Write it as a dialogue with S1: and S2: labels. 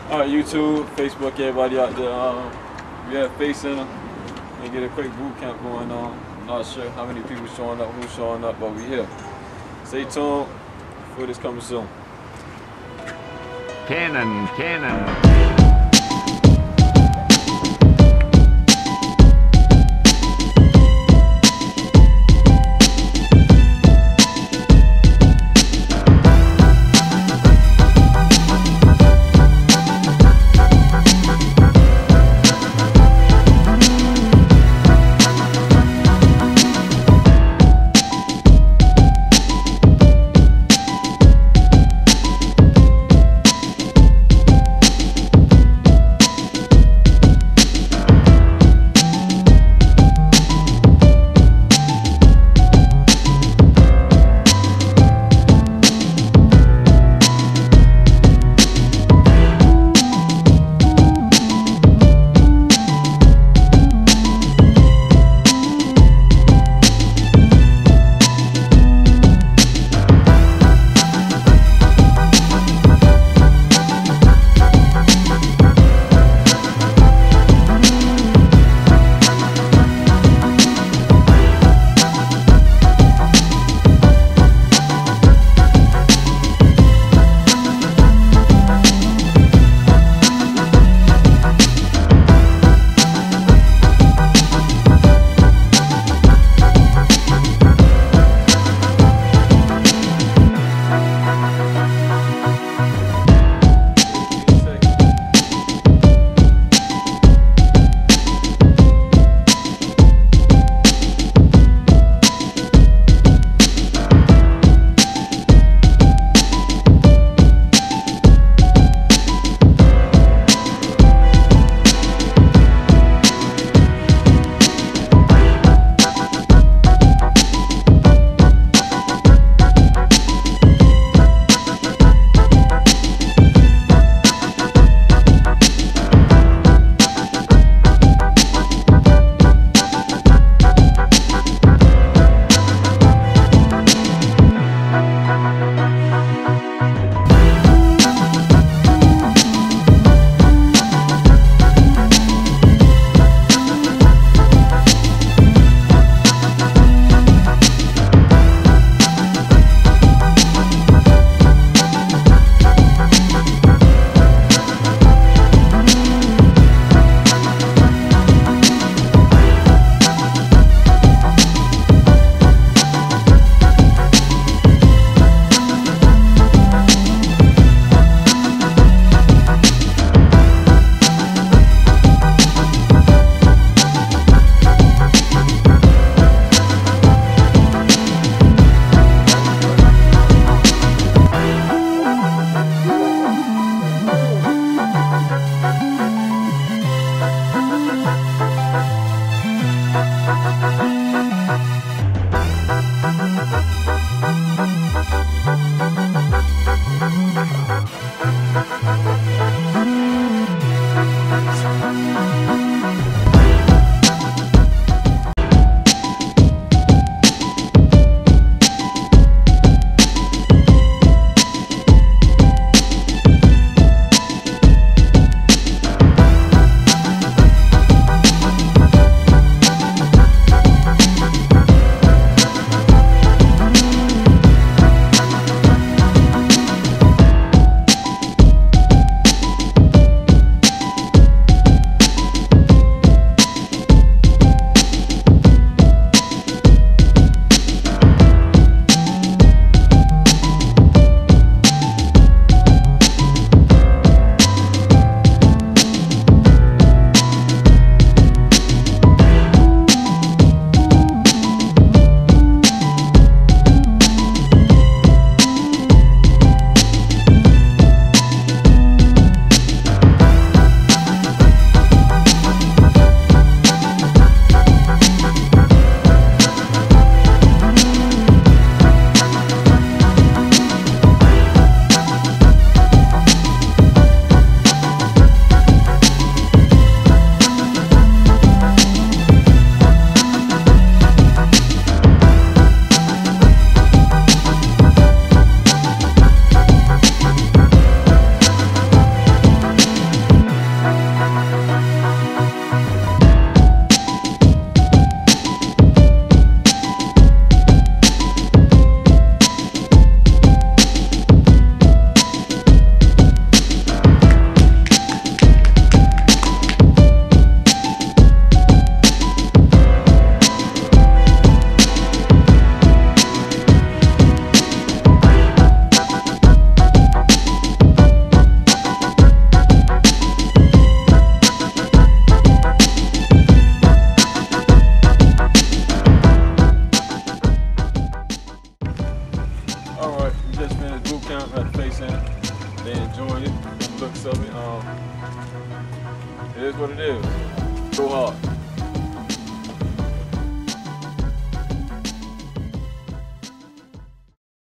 S1: Alright, YouTube, Facebook, everybody out there. We have Face Center and get a quick boot camp going on. Not sure how many people showing up, who's showing up, but we here. Stay tuned. Food is coming soon.
S2: Cannon.
S1: just finished boot camp at the Faith Center. They enjoyed it, the looks of it. It is what it is. Go hard.